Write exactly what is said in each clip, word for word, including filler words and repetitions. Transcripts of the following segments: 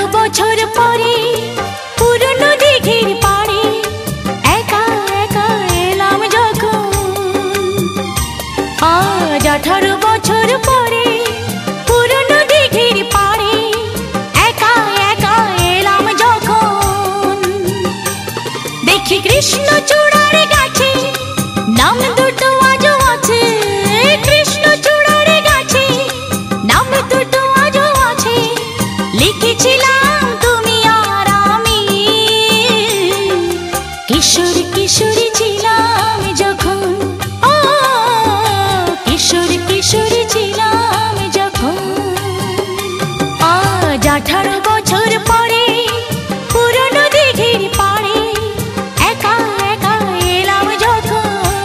বছর পরে পুরনো দিঘির পাড়ে একা একা এলাম যখন। আজ আঠারো বছর পরে পুরনো দিঘির পাড়ে একা একা এলাম যখন। দেখি কৃষ্ণচূড়ার গাছে নাম দুটো আজও আছে, কৃষ্ণচূড়ার গাছে নাম দুটো আজও আছে। লিখেছিলাম তুমি আর আমি, কিশোর কিশোরী ছিলাম যখন। ও কিশোর কিশোরী ছিলাম যখন। আজ আঠারো বছর পরে পুরনো দিঘির পাড়ে একা একা এলাম যখন।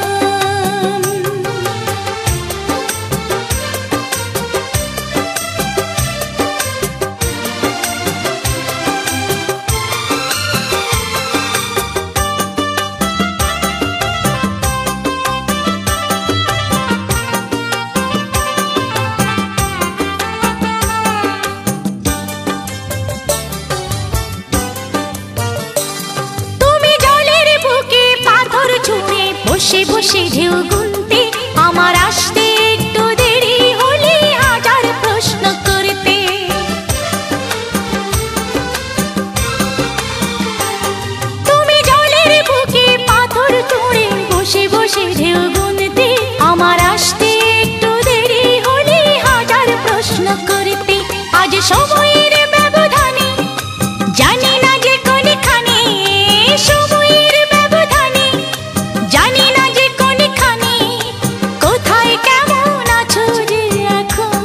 বসে বসে ঢেউ গুনতে আমার আসতে একটু দেরি হলে হাজার প্রশ্ন করতে। তুমি জলের বুকে পাথর ছুঁড়ে বসে বসে ঢেউ গুনতে আমার আসতে একটু দেরি হলে হাজার প্রশ্ন করতে। আজ সময়ের ব্যবধানে জানি না যে কোনখানে, সময়ের ব্যবধানে জানি না যে কোনখানে, কোথায় কেমন আছো যে এখন,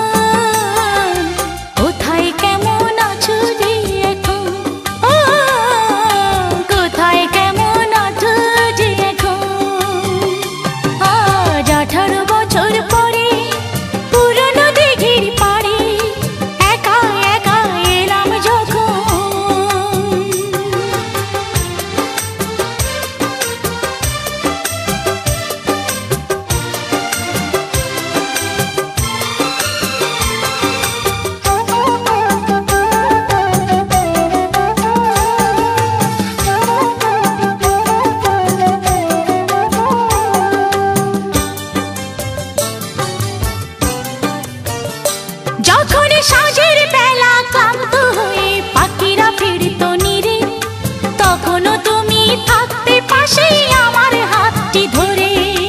কোথায় কেমন আছো যে এখন। ও কোথায় কেমন আছো যে এখন। আজ আঠারো বছর পরে পুরনো দিঘির পাড়ে একা একা এলাম যখন। যখন সাঁঝের বেলা ক্লান্ত হয়ে পাখিরা ফিরতো নিরে, তখনও তুমি থাকতে পাশে আমার হাতটি ধরে।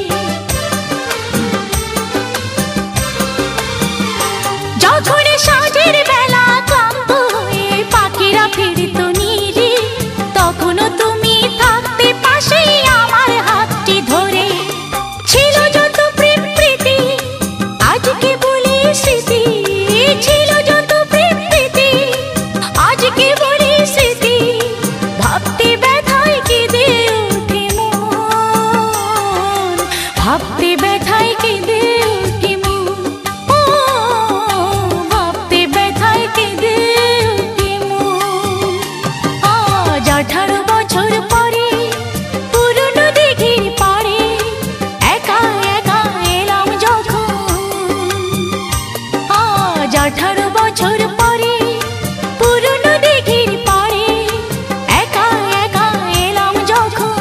যখন সাঁঝের বেলা ক্লান্ত হয়ে পাখিরা ফিরতো নিরে, তখনও তুমি থাকতে পাশে আমার হাতটি ধরে। ছিল যত প্রেম প্রীতি আজকে বলি স্মৃতি, ছিল যত প্রেম প্রীতি আজকে বলি স্মৃতি। ভাবতে ব্যথায় কেঁদে ওঠে মন, ভাবতে ব্যথায় কেঁদে ওঠে মন। ও ভাবতে ব্যথায় কেঁদে ওঠে মন। আজ আঠারো বছর পরে পুরনো দিঘির পাড়ে একা একা এলাম যখন। আজ আঠারো বছর পরে পুরনো দিঘির পাড়ে একা একা এলাম যখন।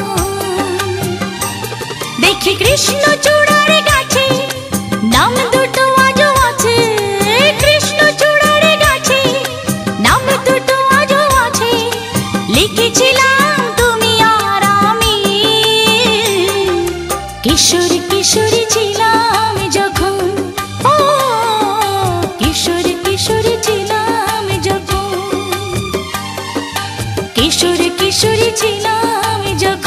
দেখি কৃষ্ণচূড়ার গাছে নাম দুটো আজও আছে, কৃষ্ণচূড়ার গাছে নাম দুটো আজও আছে। লিখেছিলাম তুমি আর আমি, কিশোর কিশোরী ছিলাম যখন। ও কিশোর কিশোরী ছিলাম যখন, কিশোর কিশোরী ছিলাম যখন।